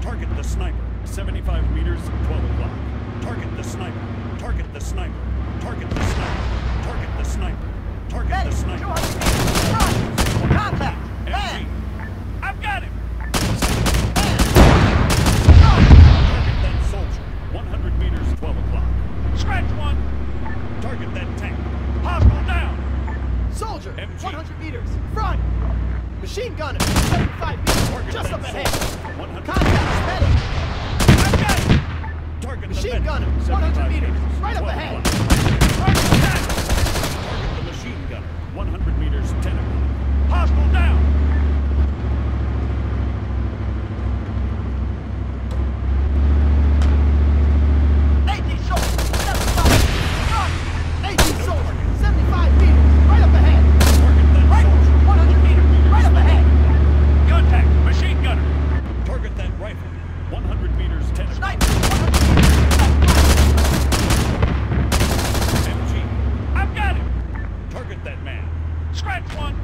Target the sniper. 75 meters, 12 o'clock. Target the sniper. Target the sniper. Target the sniper. Target the sniper. Target the sniper. Run! Contact! MG. I've got him! Target that soldier. 100 meters, 12 o'clock. Scratch one! Target that tank. Hostile down! Soldier! MG. 100 meters! Front! Machine gunner! 75 meters! Target Just that up ahead! soldier. 100 Contact! Medic! I've got him! Target the Machine medic. gunner! 100 meters! Right up 12 ahead! o'clock. Target that! Target the machine gunner. 100 meters, 10 o'clock. Hostile down! AT soldier! 75! Gun! AT soldier! 75 meters! Right up ahead! Target that Rifle! soldier. 100 meters! Right up ahead! Contact! Machine gunner! Target that rifle. 100 meters, 10 o'clock. Sniper! 100 meters! MG. I've got him! Target that man. Scratch one!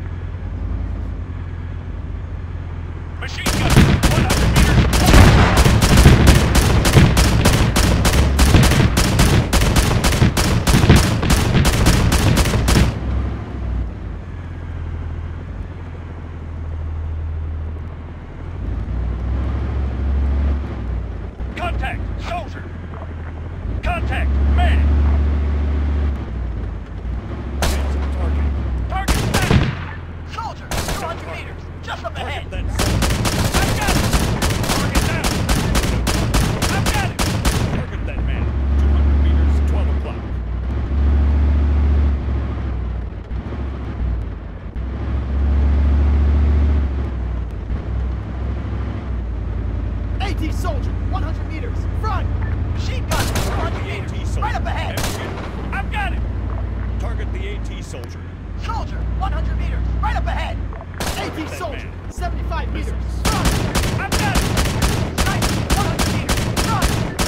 Machine gunner! 100 meters! Contact! Soldier! Contact! Man! Target! Target that! Soldier! 200 meters! Just up ahead! Target that soldier! I've got him! Target down! I've got him! Target that man! 200 meters, 12 o'clock. AT soldier! 100 meters! Front! Machine gun! 200 meters! AT soldier. Right up ahead! I've got him! Target the AT soldier. Soldier! 100 meters! Right up ahead! AT that soldier! man. 75 meters! Missiles. Front! I've got him! Sniper! 100 meters! Front!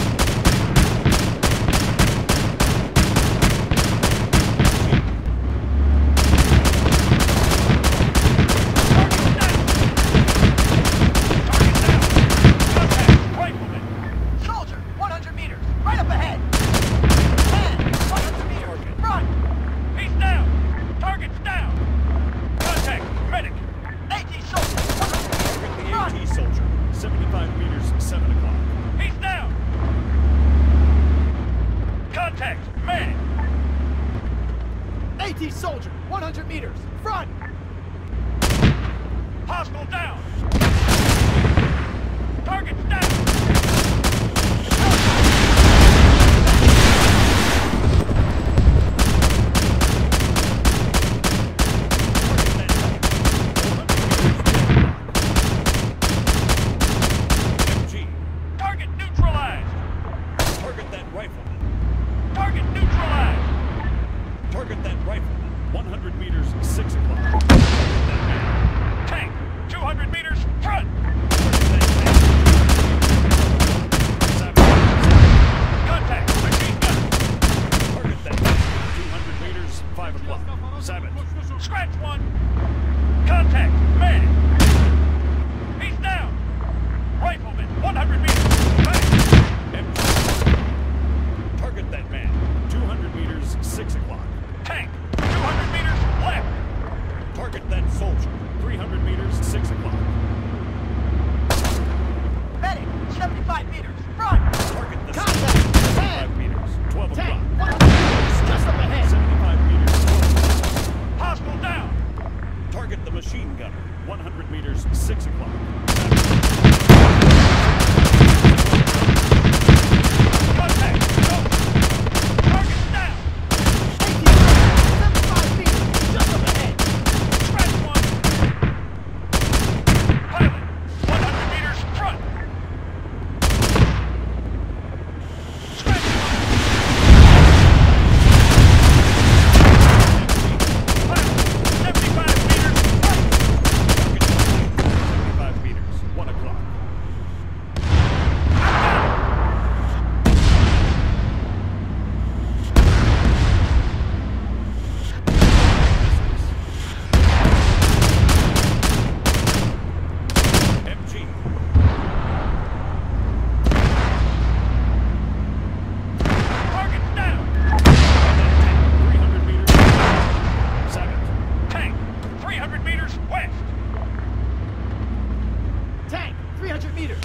Target down! Contact! Rifleman! Soldier! 100 meters! Right up ahead! Man! 100 meters! Front! He's down! Target's down! Contact! Medic! AT soldier! 100 meters! Target the Front! AT soldier. 75 meters, 7 o'clock. He's down! Contact! Man! AT soldier! 100 meters! Front! Hostile down! Target's down! MG. Target neutralized! Target that rifleman. Target neutralized! Target that rifleman. 100 meters, 6 o'clock. Target that man. Tank, 200 meters.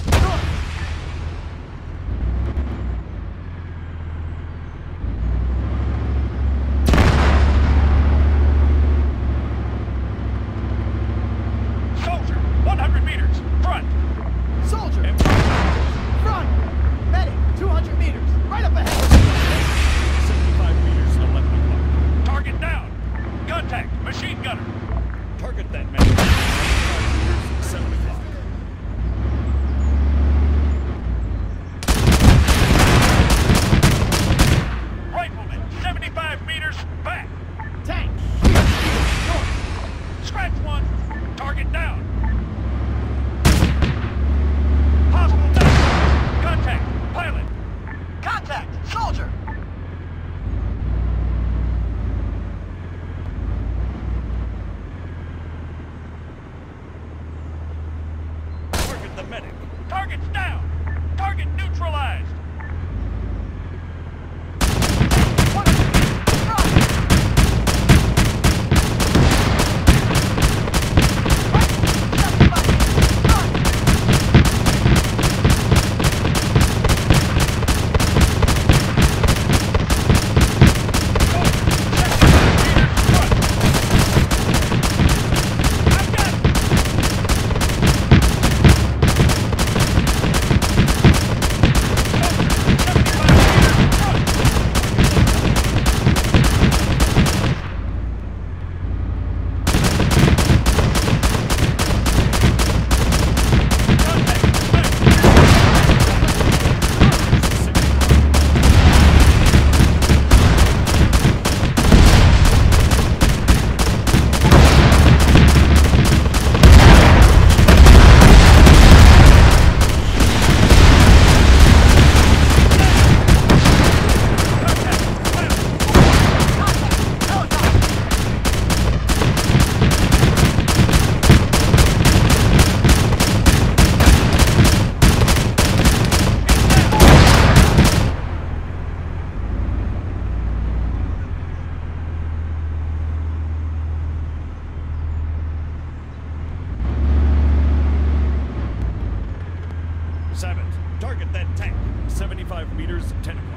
North. Soldier, 100 meters, front. Soldier. Front. Medic, 200 meters. Right up ahead. 75 meters, 11 o'clock. Target down. Contact, machine gunner. Target that man. 75 meters, 7 o'clock. Rifleman, 75 meters, back. Tank. North. Scratch one. Target down. Hostile down. Contact. Pilot. Contact. Soldier. Target the medic. Target's down. Target neutralized. Savage, target that tank. 75 meters, 10 o'clock.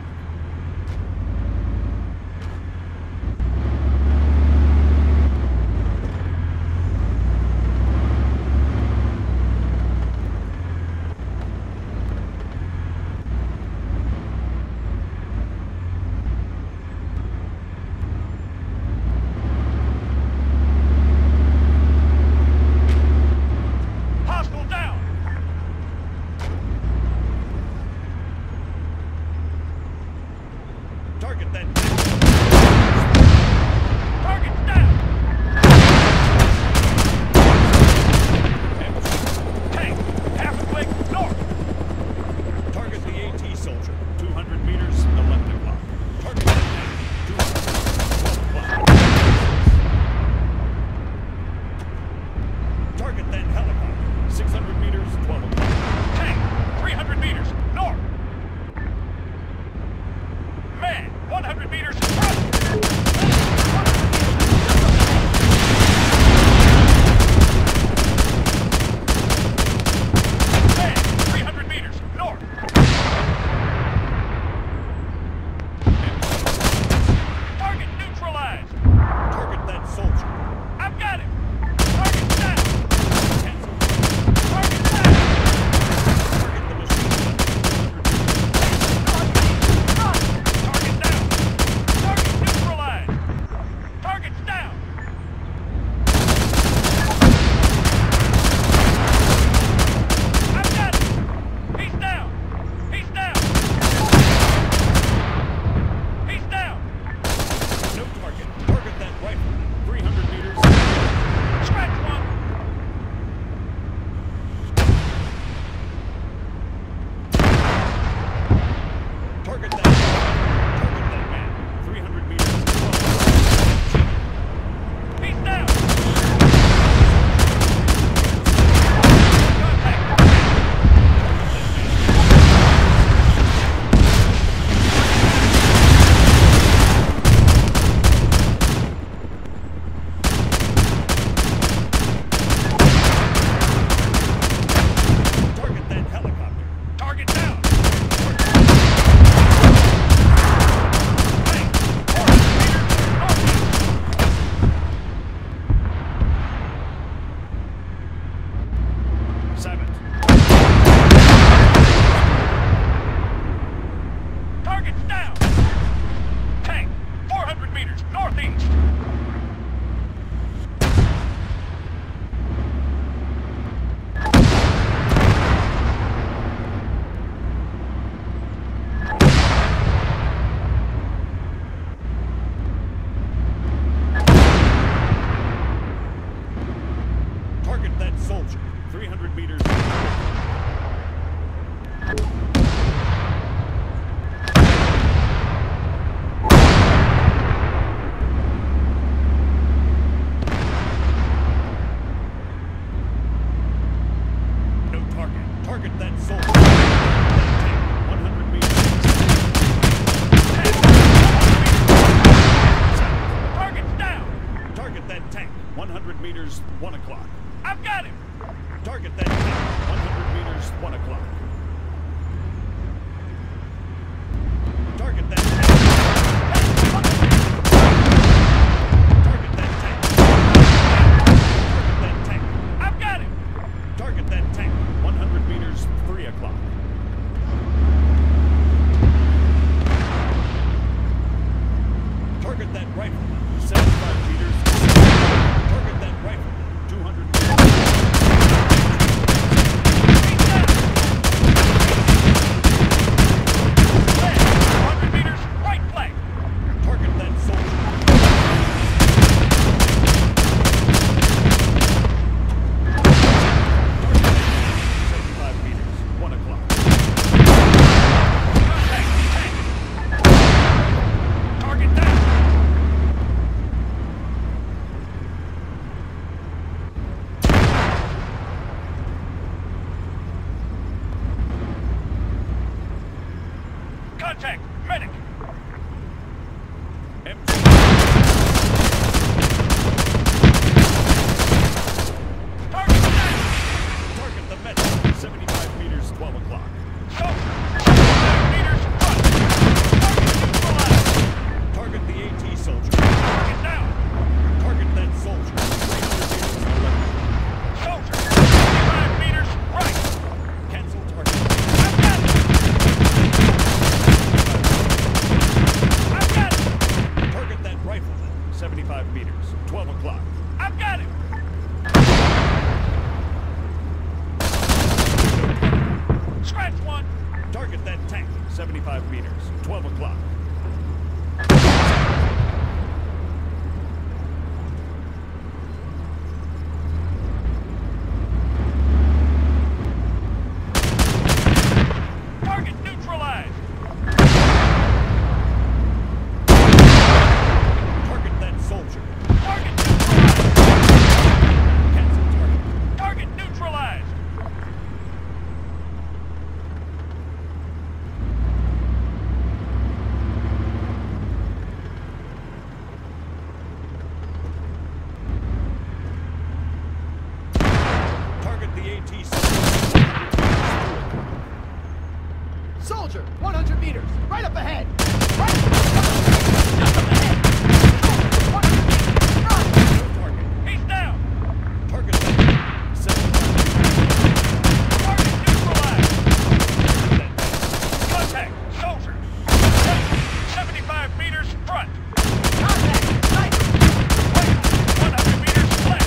Hostile down. Target that tank. Target's down. Tank, half a click north. Target the AT soldier. 200 meters, 11 o'clock. Target that tank. 200 meters, 12 o'clock. Target that helicopter. 600 meters, 12 o'clock. Tank, 300 meters north. Man, 100 meters 100 meters. Target's down. Target that tank. 100 meters, 1 o'clock. I've got him. Target that tank. 100 meters, 1 o'clock. Target that tank. Target that tank. Target that tank. I've got him. Target that tank. 100 meters, 3 o'clock. Target that rifle. 75 meters. Target that rifle. 200 meters. He's down. 100 meters, right flank. Target that soldier. Target that tank. 75 meters. 1 o'clock. Contact, tank. Target down. Contact, medic. MG. Target down. Target the medic. 75 meters. 12 o'clock. Soldier. 75 meters, front. Target neutralized. Target the AT soldier. Target down. Target that soldier. 300 meters. 11 o'clock. Soldier. 75 meters, right. Cancel target. I've got it. I've got it. Target that rifleman. 75 meters. 12 o'clock. I've got him. Scratch one. Target that tank. 75 meters. 12 o'clock. Target neutralized. Target that soldier. Target neutralized. Cancel target. Target neutralized. Target the AT soldier. Soldier, 100 meters, right up ahead. Right. Just up ahead. 100 meters, run. Target. He's down. Target that. 75 meters. Target neutralized. That. Contact. Soldier. 75 meters front. Contact, sniper. 100 meters left.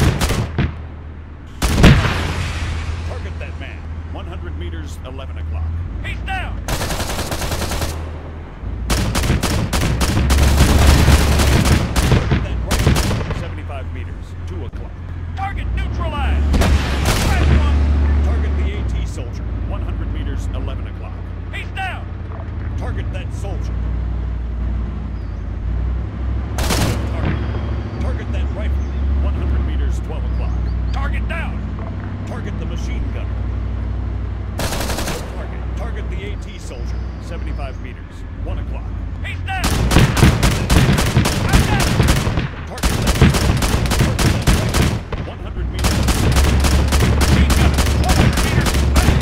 Target that man. 100 meters. 11 o'clock. He's down. Target that rifle. 75 meters. 2 o'clock. Target neutralized. Scratch one. Target the AT soldier. 100 meters. 11 o'clock. He's down. Target that soldier. Target. Target that rifle. 100 meters. 12 o'clock. Target down. Target the machine gunner. Target. Target the AT soldier. 75 meters. 1 o'clock. He's down. I've got him. Target that soldier. Target that rifle. 100 meters. Machine gunner. 100 meters left.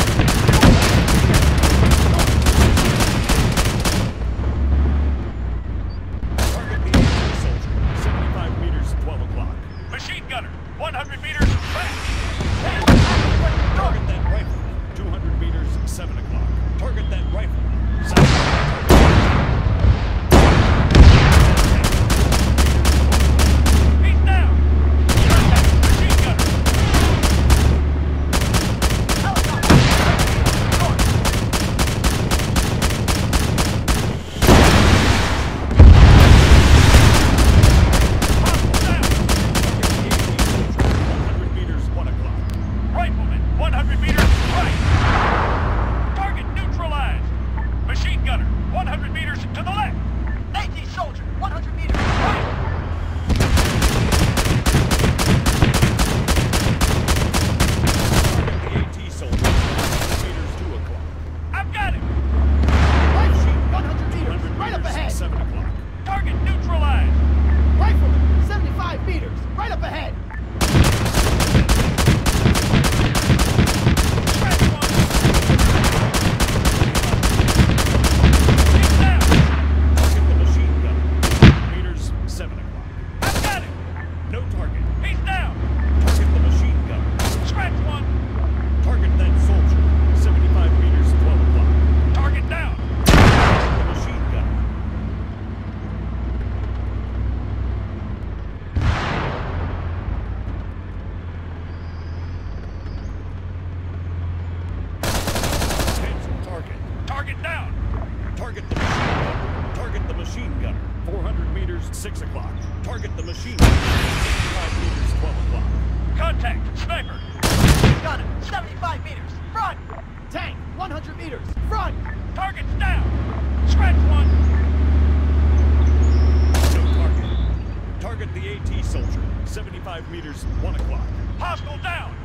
Target the AT soldier. 75 meters. 12 o'clock. Machine gunner. 100 meters back. Target that rifle. 200 meters. 7 o'clock. Target that rifle. Target down. Target the machine gunner. Target the machine gunner. 400 meters, 6 o'clock. Target the machine gunner. 65 meters, 12 o'clock. Contact. Sniper. Got him. 75 meters. Front. Tank. 100 meters. Front. Target's down. Scratch one. No target. Target the AT soldier. 75 meters, 1 o'clock. Hostile down.